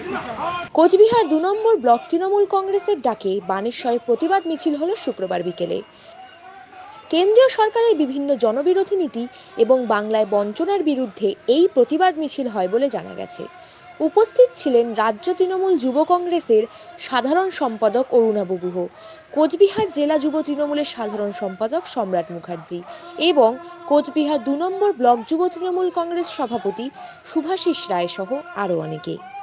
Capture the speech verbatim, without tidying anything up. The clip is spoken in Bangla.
কোচবিহার দু নম্বর ব্লক তৃণমূল কংগ্রেসের ডাকে বানেশ্বরে প্রতিবাদ মিছিল হলো শুক্রবার বিকেলে। কেন্দ্রীয় সরকারের বিভিন্ন জনবিরোধী নীতি এবং বাংলায় বঞ্চনার বিরুদ্ধে এই প্রতিবাদ মিছিল হয় বলে জানা গেছে। উপস্থিত ছিলেন রাজ্য তৃণমূল যুব কংগ্রেসের সাধারণ সম্পাদক অরুণাভ গুহ, কোচবিহার জেলা যুব তৃণমূলের সাধারণ সম্পাদক সম্রাট মুখার্জি এবং কোচবিহার দু নম্বর ব্লক যুব তৃণমূল কংগ্রেস সভাপতি শুভাশিস রায় সহ আরও অনেকে।